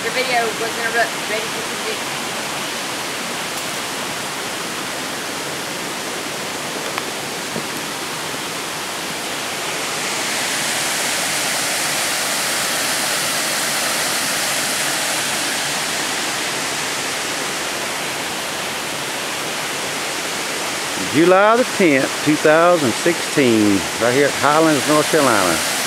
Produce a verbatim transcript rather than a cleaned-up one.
Your video was interrupted. Ready to continue. July the tenth, two thousand sixteen, right here at Highland, North Carolina.